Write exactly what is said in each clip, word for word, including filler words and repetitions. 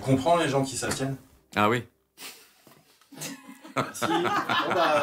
comprends les gens qui s'abstiennent? Ah oui. Si. Bon bah...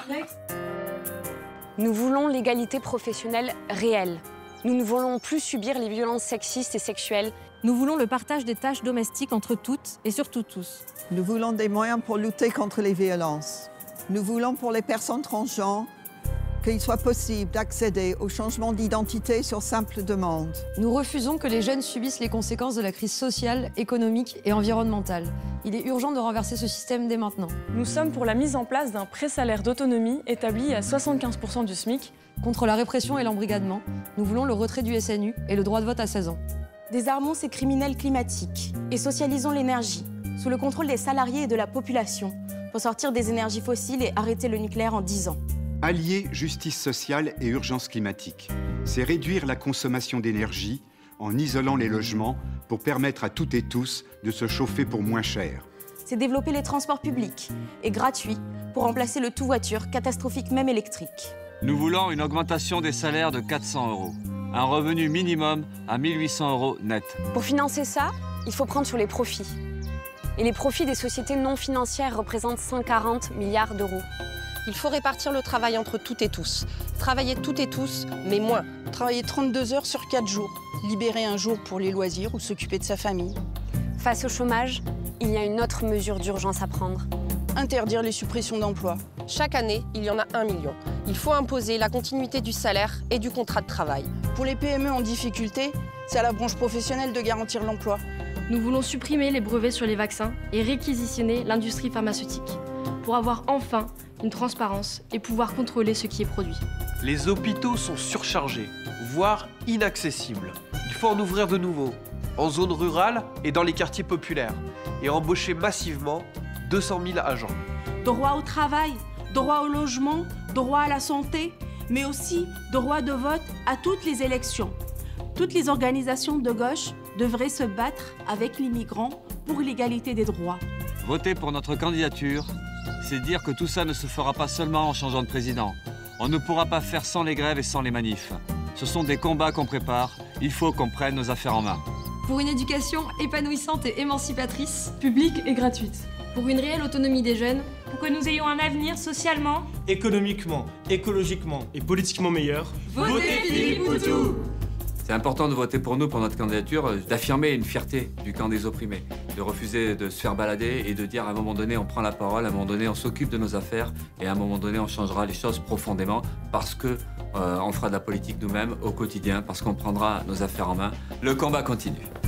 Nous voulons l'égalité professionnelle réelle. Nous ne voulons plus subir les violences sexistes et sexuelles. Nous voulons le partage des tâches domestiques entre toutes et surtout tous. Nous voulons des moyens pour lutter contre les violences. Nous voulons pour les personnes transgenres qu'il soit possible d'accéder au changement d'identité sur simple demande. Nous refusons que les jeunes subissent les conséquences de la crise sociale, économique et environnementale. Il est urgent de renverser ce système dès maintenant. Nous sommes pour la mise en place d'un pré-salaire d'autonomie établi à soixante-quinze pour cent du SMIC. Contre la répression et l'embrigadement, nous voulons le retrait du S N U et le droit de vote à seize ans. Désarmons ces criminels climatiques et socialisons l'énergie, sous le contrôle des salariés et de la population, pour sortir des énergies fossiles et arrêter le nucléaire en dix ans. Allier justice sociale et urgence climatique, c'est réduire la consommation d'énergie en isolant les logements pour permettre à toutes et tous de se chauffer pour moins cher. C'est développer les transports publics et gratuits pour remplacer le tout-voiture, catastrophique même électrique. Nous voulons une augmentation des salaires de quatre cents euros, un revenu minimum à mille huit cents euros net. Pour financer ça, il faut prendre sur les profits. Et les profits des sociétés non financières représentent cent quarante milliards d'euros. Il faut répartir le travail entre toutes et tous. Travailler toutes et tous, mais moins. Travailler trente-deux heures sur quatre jours. Libérer un jour pour les loisirs ou s'occuper de sa famille. Face au chômage, il y a une autre mesure d'urgence à prendre. Interdire les suppressions d'emplois. Chaque année, il y en a un million. Il faut imposer la continuité du salaire et du contrat de travail. Pour les P M E en difficulté, c'est à la branche professionnelle de garantir l'emploi. Nous voulons supprimer les brevets sur les vaccins et réquisitionner l'industrie pharmaceutique pour avoir enfin une transparence et pouvoir contrôler ce qui est produit. Les hôpitaux sont surchargés, voire inaccessibles. Il faut en ouvrir de nouveaux, en zone rurale et dans les quartiers populaires, et embaucher massivement deux cent mille agents. Droit au travail, droit au logement, droit à la santé, mais aussi droit de vote à toutes les élections. Toutes les organisations de gauche devraient se battre avec les migrants pour l'égalité des droits. Voter pour notre candidature, c'est dire que tout ça ne se fera pas seulement en changeant de président. On ne pourra pas faire sans les grèves et sans les manifs. Ce sont des combats qu'on prépare, il faut qu'on prenne nos affaires en main. Pour une éducation épanouissante et émancipatrice, publique et gratuite. Pour une réelle autonomie des jeunes, pour que nous ayons un avenir socialement, économiquement, écologiquement et politiquement meilleur. Votez Philippe Poutou! C'est important de voter pour nous, pour notre candidature, d'affirmer une fierté du camp des opprimés, de refuser de se faire balader et de dire à un moment donné on prend la parole, à un moment donné on s'occupe de nos affaires et à un moment donné on changera les choses profondément parce que euh, on fera de la politique nous-mêmes au quotidien, parce qu'on prendra nos affaires en main. Le combat continue.